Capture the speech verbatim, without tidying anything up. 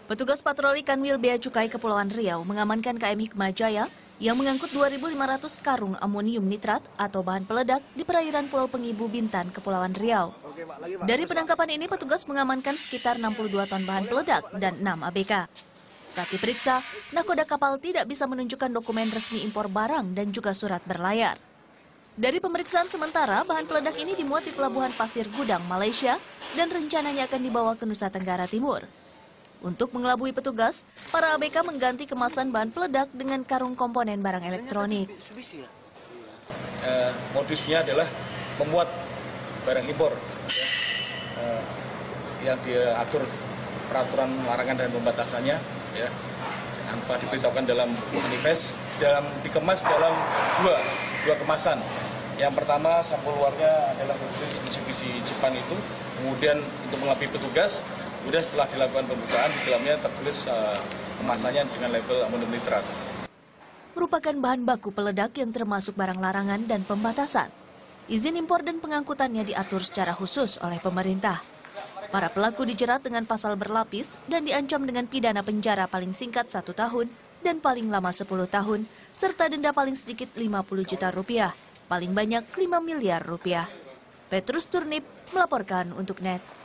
Petugas patroli Kanwil Bea Cukai Kepulauan Riau mengamankan K M Hikmah Jaya yang mengangkut dua ribu lima ratus karung amonium nitrat atau bahan peledak di perairan Pulau Pengibu, Bintan, Kepulauan Riau. Dari penangkapan ini, petugas mengamankan sekitar enam puluh dua ton bahan peledak dan enam A B K. Saat diperiksa, nakoda kapal tidak bisa menunjukkan dokumen resmi impor barang dan juga surat berlayar. Dari pemeriksaan sementara, bahan peledak ini dimuat di Pelabuhan Pasir Gudang, Malaysia, dan rencananya akan dibawa ke Nusa Tenggara Timur. Untuk mengelabui petugas, para A B K mengganti kemasan bahan peledak dengan karung komponen barang elektronik. Eh, modusnya adalah memuat barang impor ya, eh, yang diatur peraturan larangan dan pembatasannya, ya, tanpa diberitahukan dalam manifest, dalam dikemas dalam dua dua kemasan. Yang pertama, sampul luarnya adalah bertulis Mitsubishi Jepang itu, kemudian untuk mengelabui petugas. Kemudian setelah dilakukan pembukaan, di dalamnya tertulis uh, kemasannya dengan label amonium nitrat. Merupakan bahan baku peledak yang termasuk barang larangan dan pembatasan. Izin impor dan pengangkutannya diatur secara khusus oleh pemerintah. Para pelaku dijerat dengan pasal berlapis dan diancam dengan pidana penjara paling singkat satu tahun dan paling lama sepuluh tahun, serta denda paling sedikit lima puluh juta rupiah, paling banyak lima miliar rupiah. Petrus Turnip melaporkan untuk N E T.